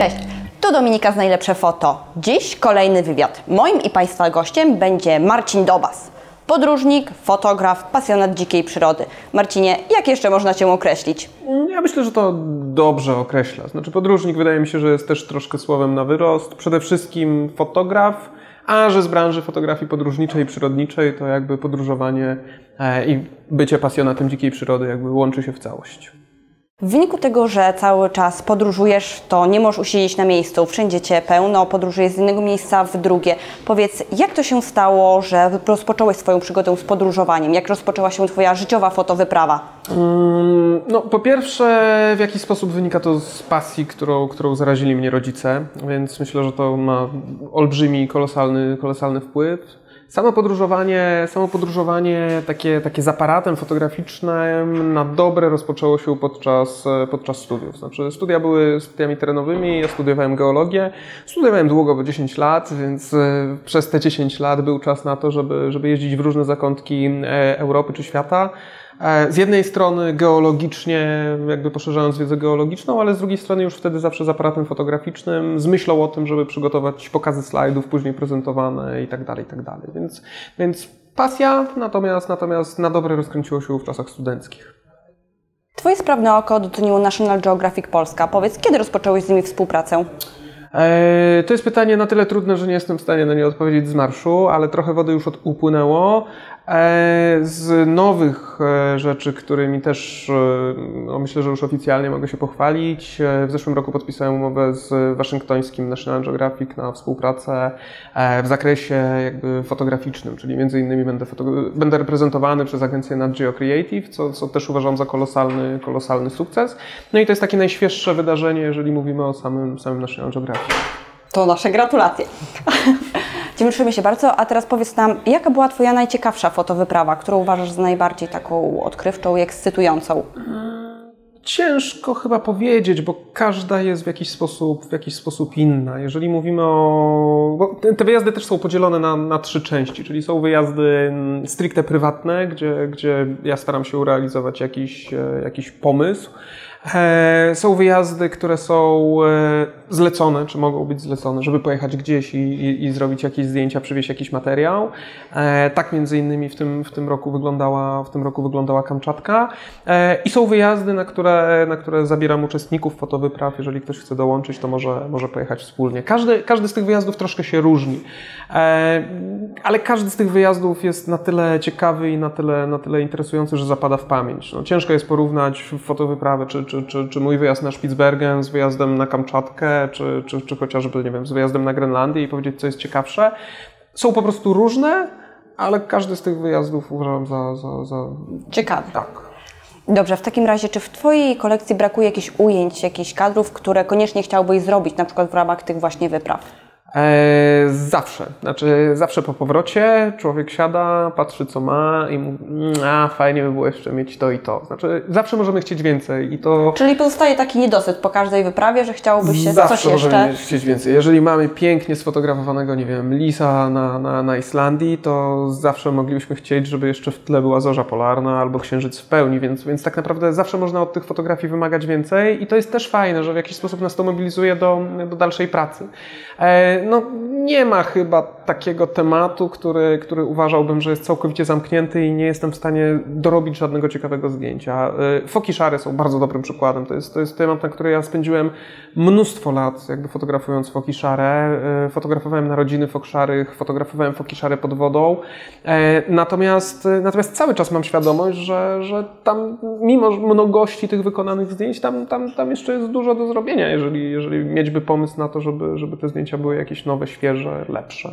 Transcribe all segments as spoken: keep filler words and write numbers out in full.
Cześć, tu Dominika z Najlepsze Foto. Dziś kolejny wywiad. Moim i Państwa gościem będzie Marcin Dobas. Podróżnik, fotograf, pasjonat dzikiej przyrody. Marcinie, jak jeszcze można Cię określić? Ja myślę, że to dobrze określa. Znaczy podróżnik wydaje mi się, że jest też troszkę słowem na wyrost. Przede wszystkim fotograf, a że z branży fotografii podróżniczej i przyrodniczej to jakby podróżowanie i bycie pasjonatem dzikiej przyrody jakby łączy się w całość. W wyniku tego, że cały czas podróżujesz, to nie możesz usiedzieć na miejscu, wszędzie Cię pełno, podróżujesz z jednego miejsca w drugie. Powiedz, jak to się stało, że rozpocząłeś swoją przygodę z podróżowaniem? Jak rozpoczęła się Twoja życiowa fotowyprawa? Hmm, no, po pierwsze, w jakiś sposób wynika to z pasji, którą, którą zarazili mnie rodzice, więc myślę, że to ma olbrzymi, kolosalny, kolosalny wpływ. Samo podróżowanie, samo podróżowanie takie, takie z aparatem fotograficznym na dobre rozpoczęło się podczas, podczas studiów. Znaczy, studia były studiami terenowymi, ja studiowałem geologię. Studiowałem długo, bo dziesięć lat, więc przez te dziesięć lat był czas na to, żeby, żeby jeździć w różne zakątki Europy czy świata. Z jednej strony geologicznie, jakby poszerzając wiedzę geologiczną, ale z drugiej strony już wtedy zawsze z aparatem fotograficznym, z myślą o tym, żeby przygotować pokazy slajdów, później prezentowane i tak dalej, i tak dalej. Więc, więc pasja, natomiast, natomiast na dobre rozkręciło się w czasach studenckich. Twoje sprawne oko doceniło National Geographic Polska. Powiedz, kiedy rozpocząłeś z nimi współpracę? To jest pytanie na tyle trudne, że nie jestem w stanie na nie odpowiedzieć z marszu, ale trochę wody już upłynęło. Z nowych rzeczy, którymi też no myślę, że już oficjalnie mogę się pochwalić. W zeszłym roku podpisałem umowę z waszyngtońskim National Geographic na współpracę w zakresie jakby fotograficznym, czyli między innymi będę, będę reprezentowany przez agencję Nat Geo Creative, co, co też uważam za kolosalny, kolosalny sukces. No i to jest takie najświeższe wydarzenie, jeżeli mówimy o samym, samym National Geographic. To nasze gratulacje. Cieszymy się bardzo, a teraz powiedz nam, jaka była Twoja najciekawsza fotowyprawa, którą uważasz za najbardziej taką odkrywczą i ekscytującą? Ciężko chyba powiedzieć, bo każda jest w jakiś sposób, w jakiś sposób inna. Jeżeli mówimy o... Bo te wyjazdy też są podzielone na, na trzy części, czyli są wyjazdy stricte prywatne, gdzie, gdzie ja staram się realizować jakiś, jakiś pomysł. Są wyjazdy, które są zlecone, czy mogą być zlecone, żeby pojechać gdzieś i, i, i zrobić jakieś zdjęcia, przywieźć jakiś materiał. Tak między innymi w tym, w tym roku wyglądała, w tym roku wyglądała Kamczatka. I są wyjazdy, na które, na które zabieram uczestników fotowypraw. Jeżeli ktoś chce dołączyć, to może, może pojechać wspólnie. Każdy, każdy z tych wyjazdów troszkę się różni, ale każdy z tych wyjazdów jest na tyle ciekawy i na tyle, na tyle interesujący, że zapada w pamięć. No, ciężko jest porównać fotowyprawę, czy Czy, czy, czy mój wyjazd na Spitsbergen z wyjazdem na Kamczatkę, czy, czy, czy chociażby, nie wiem, z wyjazdem na Grenlandię i powiedzieć, co jest ciekawsze. Są po prostu różne, ale każdy z tych wyjazdów uważam za... za, za... ciekawy. Tak. Dobrze, w takim razie, czy w Twojej kolekcji brakuje jakichś ujęć, jakichś kadrów, które koniecznie chciałbyś zrobić, na przykład w ramach tych właśnie wypraw? Eee, zawsze. Znaczy zawsze po powrocie człowiek siada, patrzy co ma i mówi, a fajnie by było jeszcze mieć to i to. Znaczy zawsze możemy chcieć więcej i to... Czyli pozostaje taki niedosyt po każdej wyprawie, że chciałoby się zawsze coś jeszcze... Zawsze możemy chcieć więcej. Jeżeli mamy pięknie sfotografowanego, nie wiem, lisa na, na, na Islandii, to zawsze moglibyśmy chcieć, żeby jeszcze w tle była zorza polarna albo księżyc w pełni, więc, więc tak naprawdę zawsze można od tych fotografii wymagać więcej i to jest też fajne, że w jakiś sposób nas to mobilizuje do, do dalszej pracy. Eee, No, nie ma chyba takiego tematu, który, który uważałbym, że jest całkowicie zamknięty i nie jestem w stanie dorobić żadnego ciekawego zdjęcia. Foki szare są bardzo dobrym przykładem. To jest, to jest temat, na który ja spędziłem mnóstwo lat, jakby fotografując foki szare. Fotografowałem narodziny fok szarych, fotografowałem foki szare pod wodą. Natomiast, natomiast cały czas mam świadomość, że, że tam, mimo mnogości tych wykonanych zdjęć, tam, tam, tam jeszcze jest dużo do zrobienia, jeżeli, jeżeli mieć by pomysł na to, żeby, żeby te zdjęcia były jakieś nowe, świeże, lepsze.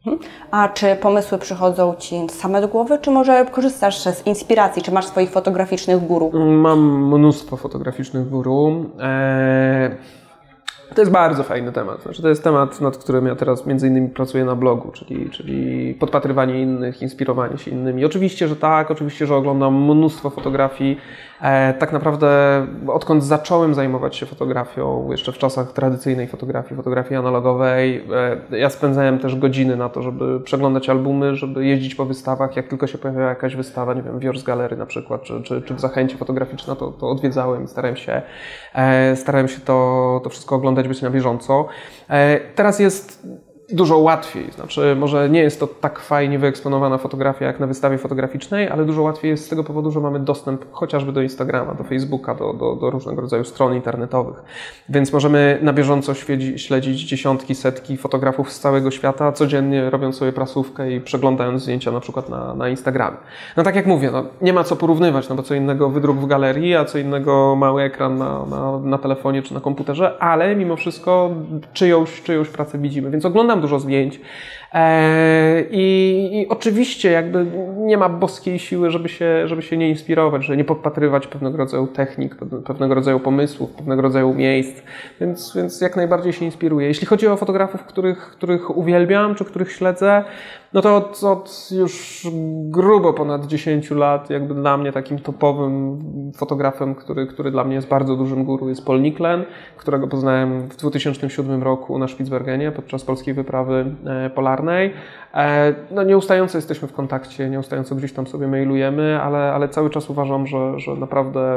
A czy pomysły przychodzą Ci same do głowy, czy może korzystasz z inspiracji, czy masz swoich fotograficznych guru? Mam mnóstwo fotograficznych guru. Eee... To jest bardzo fajny temat. Znaczy, to jest temat, nad którym ja teraz między innymi pracuję na blogu, czyli, czyli podpatrywanie innych, inspirowanie się innymi. Oczywiście, że tak, oczywiście, że oglądam mnóstwo fotografii. E, tak naprawdę odkąd zacząłem zajmować się fotografią, jeszcze w czasach tradycyjnej fotografii, fotografii analogowej, e, ja spędzałem też godziny na to, żeby przeglądać albumy, żeby jeździć po wystawach. Jak tylko się pojawiała jakaś wystawa, nie wiem, w Yours Gallery na przykład, czy, czy, czy w Zachęcie Fotograficzna, to, to odwiedzałem i starałem się, e, starałem się to, to wszystko oglądać oglądać, być na bieżąco. Teraz jest dużo łatwiej, znaczy może nie jest to tak fajnie wyeksponowana fotografia jak na wystawie fotograficznej, ale dużo łatwiej jest z tego powodu, że mamy dostęp chociażby do Instagrama, do Facebooka, do, do, do różnego rodzaju stron internetowych. Więc możemy na bieżąco śledzi, śledzić dziesiątki, setki fotografów z całego świata, codziennie robiąc sobie prasówkę i przeglądając zdjęcia na przykład na, na Instagramie. No tak jak mówię, no, nie ma co porównywać, no bo co innego wydruk w galerii, a co innego mały ekran na, na, na telefonie czy na komputerze, ale mimo wszystko czyjąś, czyjąś pracę widzimy, więc oglądam dużo zdjęć. Eee, i, I oczywiście jakby nie ma boskiej siły, żeby się, żeby się nie inspirować, żeby nie podpatrywać pewnego rodzaju technik, pewnego rodzaju pomysłów, pewnego rodzaju miejsc, więc, więc jak najbardziej się inspiruję. Jeśli chodzi o fotografów, których, których uwielbiam, czy których śledzę, no to od, od już grubo ponad dziesięciu lat jakby dla mnie takim topowym fotografem, który, który dla mnie jest bardzo dużym guru, jest Paul Nicklen, którego poznałem w dwa tysiące siódmym roku na Spitsbergenie podczas polskiej wyprawy polarnej. No nieustająco jesteśmy w kontakcie, nieustająco gdzieś tam sobie mailujemy, ale, ale cały czas uważam, że, że naprawdę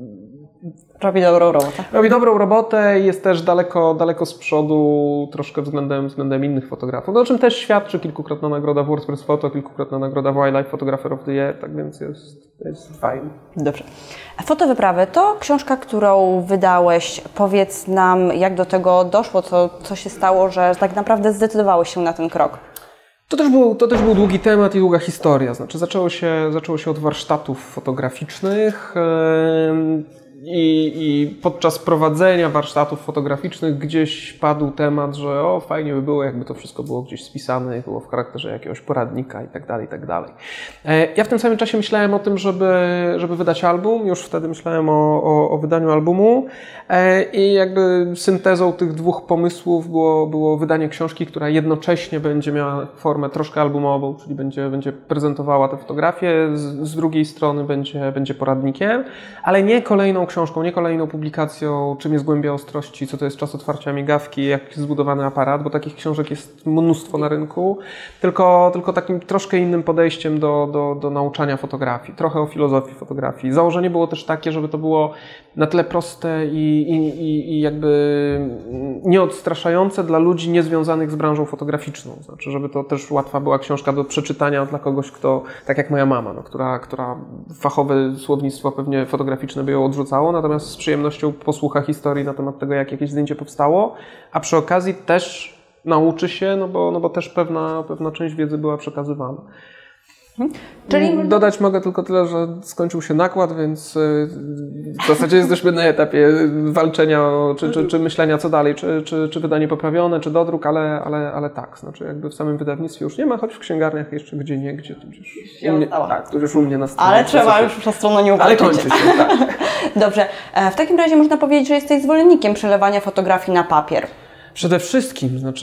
robi dobrą robotę. Robi dobrą robotę i jest też daleko, daleko z przodu troszkę względem, względem innych fotografów. No, o czym też świadczy kilkukrotna nagroda w WordPress Photo, kilkukrotna nagroda w Wildlife Photographer of the Year, tak więc jest, jest fajnie. Dobrze. Fotowyprawy to książka, którą wydałeś. Powiedz nam, jak do tego doszło, co, co się stało, że tak naprawdę zdecydowałeś się na ten krok. To też, był, to też był długi temat i długa historia. Znaczy zaczęło się, zaczęło się od warsztatów fotograficznych. Yy... I, I podczas prowadzenia warsztatów fotograficznych gdzieś padł temat, że o, fajnie by było, jakby to wszystko było gdzieś spisane, było w charakterze jakiegoś poradnika i tak dalej, i tak dalej. Ja w tym samym czasie myślałem o tym, żeby, żeby wydać album, już wtedy myślałem o, o, o wydaniu albumu i jakby syntezą tych dwóch pomysłów było, było wydanie książki, która jednocześnie będzie miała formę troszkę albumową, czyli będzie, będzie prezentowała te fotografie, z, z drugiej strony będzie, będzie poradnikiem, ale nie kolejną książką, nie kolejną publikacją, czym jest głębia ostrości, co to jest czas otwarcia migawki, jak jest zbudowany aparat, bo takich książek jest mnóstwo na rynku, tylko, tylko takim troszkę innym podejściem do, do, do nauczania fotografii, trochę o filozofii fotografii. Założenie było też takie, żeby to było na tyle proste i, i, i, i jakby nieodstraszające dla ludzi niezwiązanych z branżą fotograficzną. Znaczy, żeby to też łatwa była książka do przeczytania dla kogoś, kto, tak jak moja mama, no, która, która fachowe słownictwo pewnie fotograficzne by ją odrzucało, natomiast z przyjemnością posłucha historii na temat tego, jak jakieś zdjęcie powstało, a przy okazji też nauczy się, no bo, no bo też pewna, pewna część wiedzy była przekazywana. Hmm. Czyli... Dodać mogę tylko tyle, że skończył się nakład, więc w zasadzie jesteśmy na etapie walczenia czy, czy, czy myślenia co dalej, czy, czy, czy wydanie poprawione, czy dodruk, ale, ale, ale tak, znaczy jakby w samym wydawnictwie już nie ma, choć w księgarniach jeszcze gdzie nie, gdzie tu gdzieś u mnie, tak, tu już u mnie na stronie. Ale trzeba już przez stronę nie ukończyć. Ale kończy się, tak. Dobrze, w takim razie można powiedzieć, że jesteś zwolennikiem przelewania fotografii na papier. Przede wszystkim, znaczy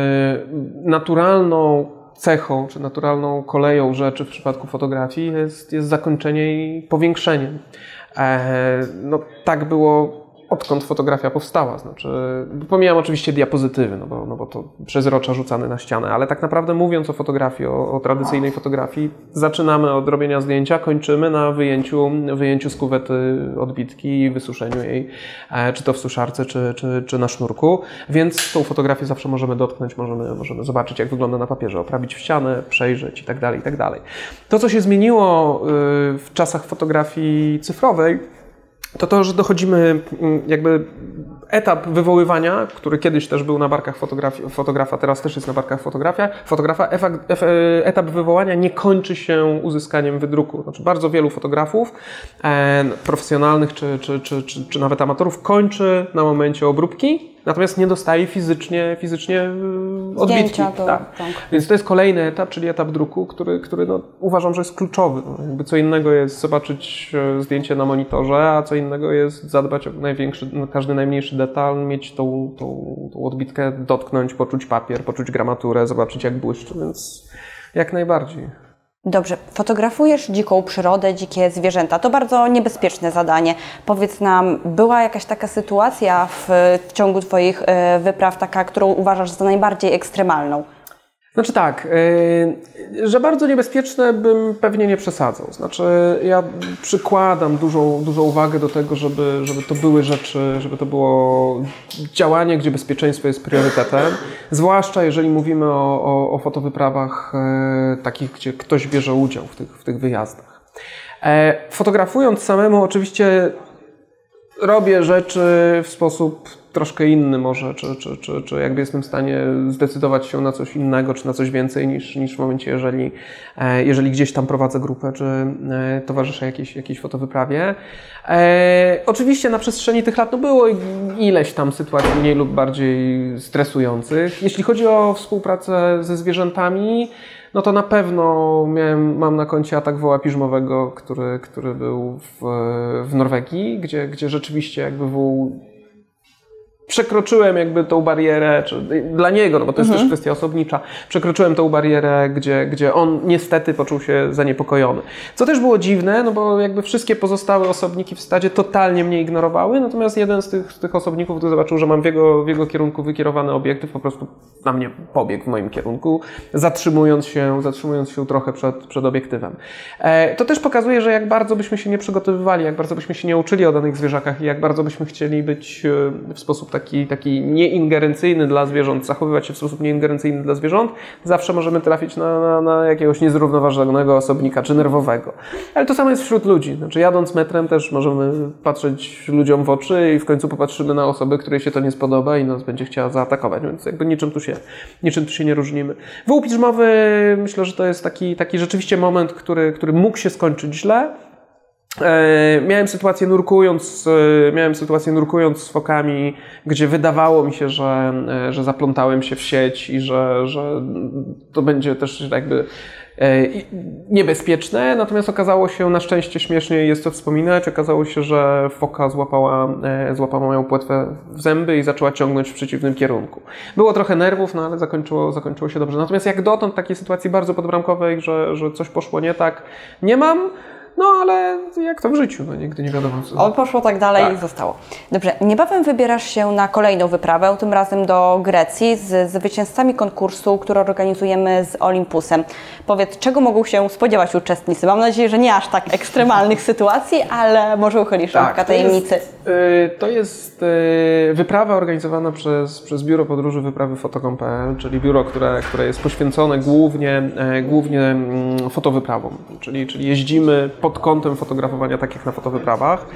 naturalną cechą, czy naturalną koleją rzeczy w przypadku fotografii jest, jest zakończenie i powiększenie. E, no tak było odkąd fotografia powstała. Znaczy, pomijam oczywiście diapozytywy, no bo, no bo to przezrocza rzucane na ścianę, ale tak naprawdę mówiąc o fotografii, o, o tradycyjnej fotografii, zaczynamy od robienia zdjęcia, kończymy na wyjęciu, wyjęciu z kuwety odbitki i wysuszeniu jej, e, czy to w suszarce, czy, czy, czy na sznurku, więc tą fotografię zawsze możemy dotknąć, możemy, możemy zobaczyć, jak wygląda na papierze, oprawić w ścianę, przejrzeć i tak dalej, i tak dalej. To, co się zmieniło y, w czasach fotografii cyfrowej, to to, że dochodzimy jakby etap wywoływania, który kiedyś też był na barkach fotografa, teraz też jest na barkach fotografia, fotografa, etap wywołania nie kończy się uzyskaniem wydruku. Znaczy bardzo wielu fotografów e, profesjonalnych czy, czy, czy, czy, czy nawet amatorów kończy na momencie obróbki, natomiast nie dostaje fizycznie, fizycznie odbitki. Zdjęcia, to, tak. tak. Więc to jest kolejny etap, czyli etap druku, który, który no, uważam, że jest kluczowy. No, jakby co innego jest zobaczyć zdjęcie na monitorze, a co innego jest zadbać o największy, każdy najmniejszy detal, mieć tą, tą, tą odbitkę, dotknąć, poczuć papier, poczuć gramaturę, zobaczyć jak błyszczy, więc jak najbardziej. Dobrze, fotografujesz dziką przyrodę, dzikie zwierzęta. To bardzo niebezpieczne zadanie. Powiedz nam, była jakaś taka sytuacja w, w ciągu Twoich y, wypraw, taka, którą uważasz za najbardziej ekstremalną? Znaczy tak, yy, że bardzo niebezpieczne bym pewnie nie przesadzał. Znaczy ja przykładam dużą, dużą uwagę do tego, żeby, żeby to były rzeczy, żeby to było działanie, gdzie bezpieczeństwo jest priorytetem. Zwłaszcza jeżeli mówimy o, o, o fotowyprawach yy, takich, gdzie ktoś bierze udział w tych, w tych wyjazdach. E, fotografując samemu oczywiście robię rzeczy w sposób troszkę inny może, czy, czy, czy, czy jakby jestem w stanie zdecydować się na coś innego, czy na coś więcej niż, niż w momencie, jeżeli, jeżeli gdzieś tam prowadzę grupę, czy towarzyszę jakiejś, jakiejś fotowyprawie. E, oczywiście na przestrzeni tych lat no było ileś tam sytuacji mniej lub bardziej stresujących. Jeśli chodzi o współpracę ze zwierzętami, no to na pewno miałem, mam na koncie atak woła piżmowego, który, który był w, w Norwegii, gdzie, gdzie rzeczywiście jakby wół przekroczyłem jakby tą barierę, czy dla niego, no bo to jest mhm. też kwestia osobnicza, przekroczyłem tą barierę, gdzie, gdzie on niestety poczuł się zaniepokojony. Co też było dziwne, no bo jakby wszystkie pozostałe osobniki w stadzie totalnie mnie ignorowały, natomiast jeden z tych, z tych osobników, który zobaczył, że mam w jego, w jego kierunku wykierowany obiektyw, po prostu na mnie pobiegł w moim kierunku, zatrzymując się, zatrzymując się trochę przed, przed obiektywem. E, to też pokazuje, że jak bardzo byśmy się nie przygotowywali, jak bardzo byśmy się nie uczyli o danych zwierzakach i jak bardzo byśmy chcieli być w sposób taki, taki nieingerencyjny dla zwierząt, zachowywać się w sposób nieingerencyjny dla zwierząt, zawsze możemy trafić na, na, na jakiegoś niezrównoważonego osobnika czy nerwowego. Ale to samo jest wśród ludzi. Znaczy jadąc metrem też możemy patrzeć ludziom w oczy i w końcu popatrzymy na osobę, której się to nie spodoba i nas będzie chciała zaatakować, więc jakby niczym tu się, niczym tu się nie różnimy. Wół piżmowy, myślę, że to jest taki, taki rzeczywiście moment, który, który mógł się skończyć źle. E, miałem sytuację nurkując, e, miałem sytuację nurkując z fokami, gdzie wydawało mi się, że, e, że zaplątałem się w sieć i że, że to będzie też jakby e, niebezpieczne, natomiast okazało się, na szczęście śmiesznie jest to wspominać, okazało się, że foka złapała, e, złapała moją płetwę w zęby i zaczęła ciągnąć w przeciwnym kierunku. Było trochę nerwów, no ale zakończyło, zakończyło się dobrze. Natomiast jak dotąd takiej sytuacji bardzo podbramkowej, że, że coś poszło nie tak, nie mam. No ale jak to w życiu, no nigdy nie wiadomo co. On poszło tak dalej tak. i zostało. Dobrze, niebawem wybierasz się na kolejną wyprawę, tym razem do Grecji z zwycięzcami konkursu, który organizujemy z Olympusem. Powiedz, czego mogą się spodziewać uczestnicy? Mam nadzieję, że nie aż tak ekstremalnych sytuacji, ale może uchylisz rąbka tak, tajemnicy. To jest, yy, to jest yy, wyprawa organizowana przez, przez Biuro Podróży Wyprawy Fotokom kropka pe el, czyli biuro, które, które jest poświęcone głównie, yy, głównie yy, fotowyprawom, czyli, czyli jeździmy pod kątem fotografowania, tak jak na fotowyprawach.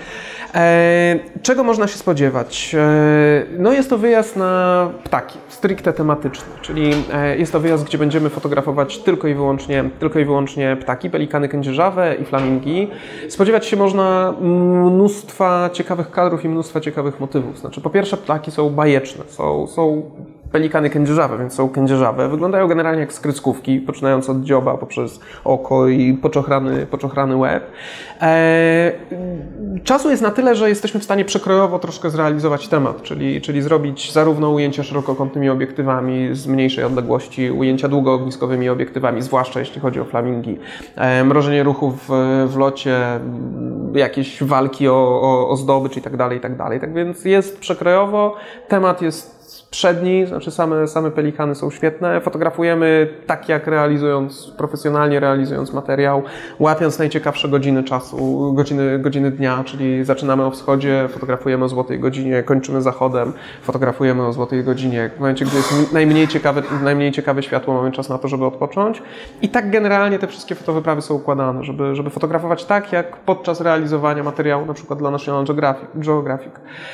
E, czego można się spodziewać? E, no jest to wyjazd na ptaki, stricte tematyczny, czyli e, jest to wyjazd, gdzie będziemy fotografować tylko i wyłącznie, tylko i wyłącznie ptaki, pelikany kędzierzawe i flamingi. Spodziewać się można mnóstwa ciekawych kadrów i mnóstwa ciekawych motywów. Znaczy, po pierwsze, ptaki są bajeczne, są, są pelikany kędzierzawe, więc są kędzierzawe. Wyglądają generalnie jak skryckówki, poczynając od dzioba poprzez oko i poczochrany, poczochrany łeb. Eee, czasu jest na tyle, że jesteśmy w stanie przekrojowo troszkę zrealizować temat, czyli, czyli zrobić zarówno ujęcia szerokokątnymi obiektywami z mniejszej odległości, ujęcia długoogniskowymi obiektywami, zwłaszcza jeśli chodzi o flamingi, eee, mrożenie ruchów w, w locie, jakieś walki o, o, o zdobycz i tak dalej, i tak dalej. Tak więc jest przekrojowo, temat jest przedni, znaczy same, same pelikany są świetne. Fotografujemy tak jak realizując, profesjonalnie realizując materiał, łapiąc najciekawsze godziny czasu, godziny, godziny dnia, czyli zaczynamy o wschodzie, fotografujemy o złotej godzinie, kończymy zachodem, fotografujemy o złotej godzinie. W momencie, gdy jest najmniej ciekawe, najmniej ciekawe światło, mamy czas na to, żeby odpocząć. I tak generalnie te wszystkie fotowyprawy są układane, żeby, żeby fotografować tak, jak podczas realizowania materiału, na przykład dla National Geographic. Geographic.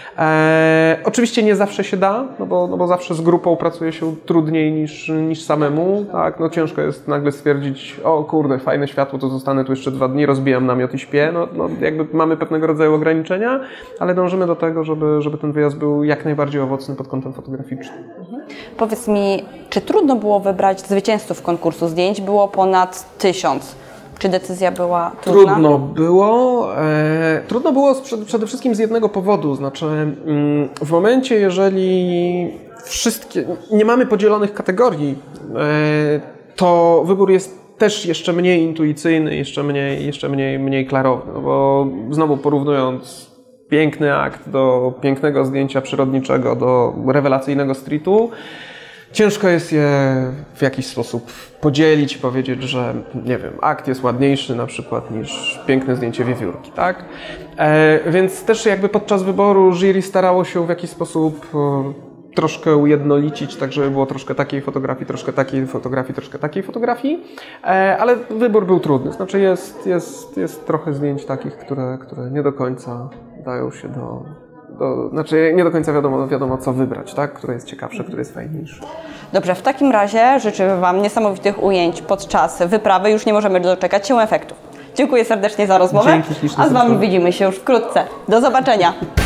Eee, oczywiście nie zawsze się da, no bo no bo zawsze z grupą pracuje się trudniej niż, niż samemu, tak, no ciężko jest nagle stwierdzić, o kurde, fajne światło, to zostanę tu jeszcze dwa dni, rozbijam namiot i śpię, no, no jakby mamy pewnego rodzaju ograniczenia, ale dążymy do tego, żeby, żeby ten wyjazd był jak najbardziej owocny pod kątem fotograficznym. Mhm. Powiedz mi, czy trudno było wybrać zwycięzców konkursu zdjęć? Było ponad tysiąc. Czy decyzja była trudna? Trudno było. E, trudno było przede wszystkim z jednego powodu. Znaczy, mm, w momencie, jeżeli wszystkie, nie mamy podzielonych kategorii, e, to wybór jest też jeszcze mniej intuicyjny, jeszcze mniej, jeszcze mniej, mniej klarowny. No bo znowu porównując piękny akt do pięknego zdjęcia przyrodniczego, do rewelacyjnego streetu, ciężko jest je w jakiś sposób podzielić i powiedzieć, że nie wiem, akt jest ładniejszy na przykład niż piękne zdjęcie wiewiórki, tak? E, więc też jakby podczas wyboru jury starało się w jakiś sposób e, troszkę ujednolicić, tak żeby było troszkę takiej fotografii, troszkę takiej fotografii, troszkę takiej fotografii, e, ale wybór był trudny. Znaczy jest, jest, jest trochę zdjęć takich, które, które nie do końca dają się do... Do, znaczy nie do końca wiadomo, wiadomo co wybrać, tak? Które jest ciekawsze, które jest fajniejsze. Dobrze, w takim razie życzę Wam niesamowitych ujęć podczas wyprawy. Już nie możemy doczekać się efektów. Dziękuję serdecznie za rozmowę, Dzięki, ślicznie, a z Wami serdecznie. widzimy się już wkrótce. Do zobaczenia!